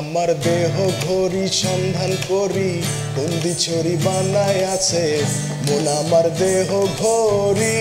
আমার দেহ ঘড়ি সন্ধান করি বন্দি ছড়ি বানায় আছে মন আমার দেহ ঘড়ি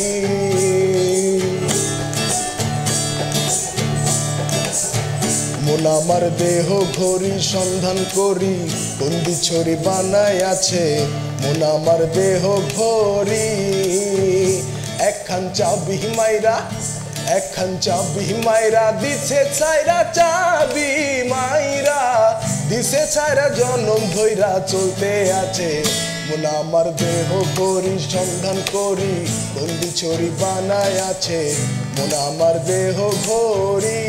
মন আমার দেহ ঘড়ি সন্ধান করি বন্দি ছড়ি বানায় আছে মন আমার দেহ ঘড়ি একখান চাবি মাইরা একখান চাবি মাইরা দিছে ছাইরা চাবি মাইরা দিছে ছাইরা জনম ধইরা চলতে আছে মন আমার দেহ ঘড়ি সন্ধান করি বন্দি ছড়ি বানায় আছে মন আমার দেহ ঘড়ি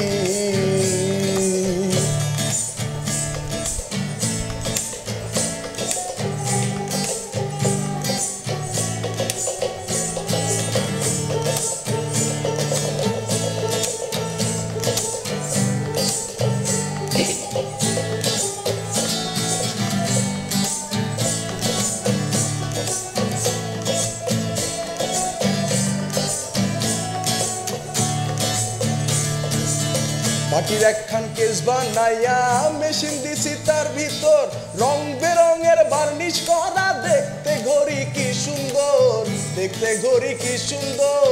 মাটির একখান কেস বানাইয়া মেশিন দিছি তার ভিতর রং বেরঙের বার্নিশ করা দেখতে ঘড়ি কি সুন্দর দেখতে ঘড়ি কি সুন্দর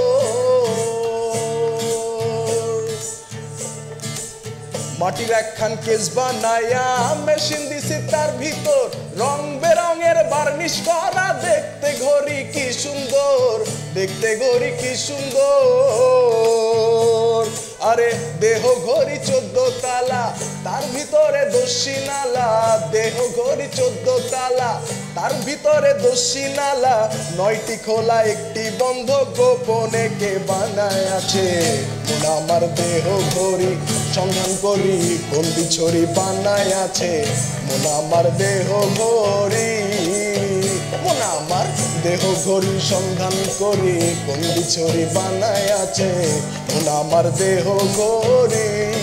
মাটির একখান কেস বানাইয়া মেশিন দিছি তার ভিতর রং বেরঙের বার্নিশ করা দেখতে ঘড়ি কি সুন্দর দেখতে ঘড়ি কি সুন্দর আরে দেহ ঘড়ি 14 তালা তার ভিতরে দস্যি নালা দেহ ঘড়ি 14 তালা তার ভিতরে দস্যি নালা 9টি খোলা একটি বন্ধ গোপনে কে বানায় আছে মন আমার দেহ ঘড়ি সন্ধান করি বন্দি ছড়ি বানায় আছে মন আমার দেহ ঘড়ি মন আমার দেহ ঘড়ি সন্ধান করি বন্দি ছড়ি বানায় আছে মন আমার দেহ ঘড়ি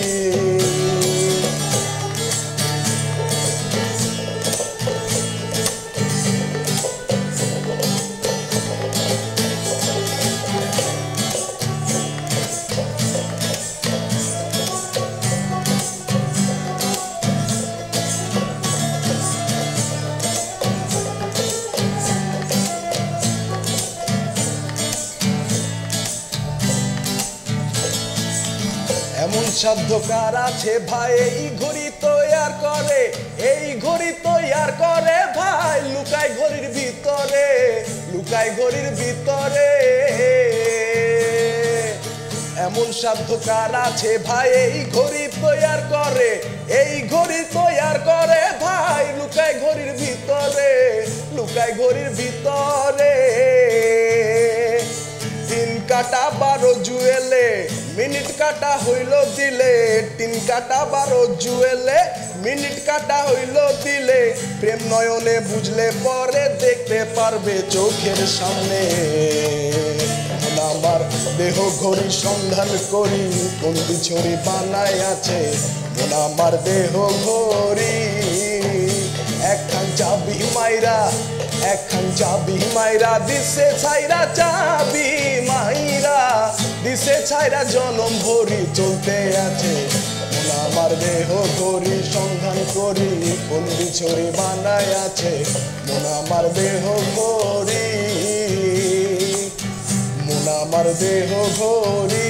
এমন সাধ্য কার আছে ভাই এই ঘড়ি তৈয়ার করে এই ঘড়ি তৈয়ার করে ভাই লুকায় ঘড়ির ভিতরে লুকায় ঘড়ির ভিতরে এমন সাধ্য কার আছে ভাই এই ঘড়ি তৈয়ার করে এই ঘড়ি তৈয়ার করে ভাই লুকায় ঘড়ির ভিতরে লুকায় ঘড়ির ভিতরে 3 কাটা 12 জুয়েলে মিনিট কাটা হইল দিলে 3 কাটা 12 জুয়েলে মিনিট কাটা হইল দিলে প্রেম নয়নে বুঝলে পরে দেখতে পারবে চোখের সামনে মন আমার দেহ ঘড়ি সন্ধান করি বন্দি ছড়ি বানায় আছে মন আমার দেহ ঘড়ি একখান চাবি মাইরা একখান চাবি মাইরা দিছে ছাইরা চাবি মাইরা দিছে ছাইরা জনম ভরি চলতে আছে মন আমার দেহ ঘড়ি সন্ধান করি বন্দি ছড়ি বানায় আছে মন আমার দেহ ঘড়ি মন আমার দেহ ঘড়ি